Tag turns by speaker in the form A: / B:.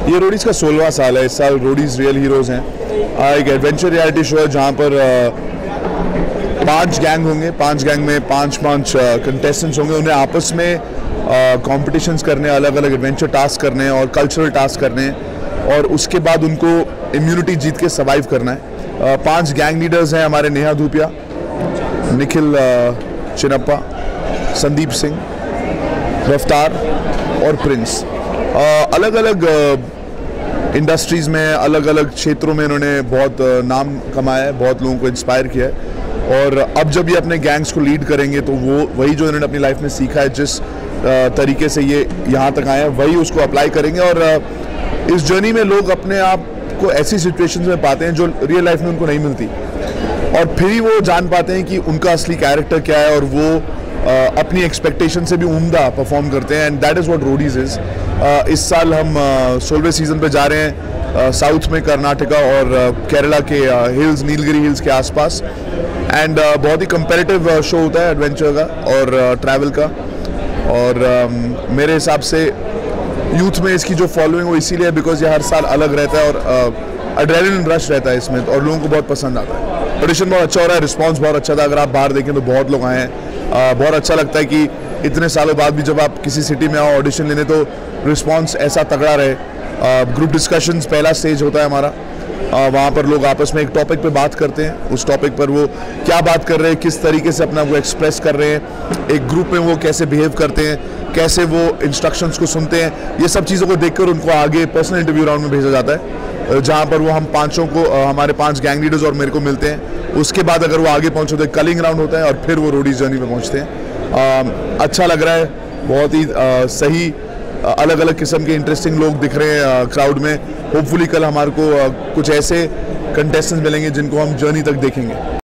A: ये रोडीज का 16वां साल है। इस साल रोडीज रियल हीरोज हैं। एक एडवेंचर रियलिटी शो है जहाँ पर 5 गैंग होंगे। 5 गैंग में 5 कंटेस्टेंट्स होंगे। उन्हें आपस में कॉम्पिटिशन्स करने, अलग अलग एडवेंचर टास्क करने हैं और कल्चरल टास्क करने हैं, और उसके बाद उनको इम्यूनिटी जीत के सर्वाइव करना है। 5 गैंग लीडर्स हैं हमारे, नेहा धूपिया, निखिल चिनप्पा, संदीप सिंह, रफ्तार और प्रिंस। अलग अलग इंडस्ट्रीज़ में, अलग अलग क्षेत्रों में इन्होंने बहुत नाम कमाया है, बहुत लोगों को इंस्पायर किया है। और अब जब ये अपने गैंग्स को लीड करेंगे तो वो वही जो इन्होंने अपनी लाइफ में सीखा है, जिस तरीके से ये यहाँ तक आए हैं, वही उसको अप्लाई करेंगे। और इस जर्नी में लोग अपने आप को ऐसी सिचुएशंस में पाते हैं जो रियल लाइफ में उनको नहीं मिलती, और फिर ही वो जान पाते हैं कि उनका असली कैरेक्टर क्या है, और वो अपनी एक्सपेक्टेशन से भी उम्दा परफॉर्म करते हैं। And that is what Roadies is. इस साल हम 16वें सीज़न पे जा रहे हैं साउथ में, कर्नाटका और केरला के हिल्स, नीलगिरी हिल्स के आसपास। एंड बहुत ही कंपैरेटिव शो होता है एडवेंचर का और ट्रैवल का। और मेरे हिसाब से यूथ में इसकी जो फॉलोइंग वो इसीलिए है बिकॉज ये हर साल अलग रहता है और एड्रेनलिन रश रहता है इसमें, और लोगों को बहुत पसंद आता है। ऑडिशन बहुत अच्छा हो रहा है, रिस्पांस बहुत अच्छा था। अगर आप बाहर देखें तो बहुत लोग आए हैं। बहुत अच्छा लगता है कि इतने सालों बाद भी जब आप किसी सिटी में आओ ऑडिशन लेने तो रिस्पांस ऐसा तगड़ा रहे। ग्रुप डिस्कशंस पहला स्टेज होता है हमारा। वहाँ पर लोग आपस में एक टॉपिक पे बात करते हैं। उस टॉपिक पर वो क्या बात कर रहे हैं, किस तरीके से अपना वो एक्सप्रेस कर रहे हैं, एक ग्रुप में वो कैसे बिहेव करते हैं, कैसे वो इंस्ट्रक्शंस को सुनते हैं, ये सब चीज़ों को देखकर उनको आगे पर्सनल इंटरव्यू राउंड में भेजा जाता है, जहाँ पर वो हम पांचों को, हमारे 5 गैंग लीडर्स और मेरे को मिलते हैं। उसके बाद अगर वो आगे पहुँचे तो कलिंग राउंड होता है और फिर वो रोडीज जर्नी पे पहुँचते हैं। अच्छा लग रहा है, बहुत ही सही, अलग अलग किस्म के इंटरेस्टिंग लोग दिख रहे हैं क्राउड में। होपफुली कल हमारे को कुछ ऐसे कंटेस्टेंट्स मिलेंगे जिनको हम जर्नी तक देखेंगे।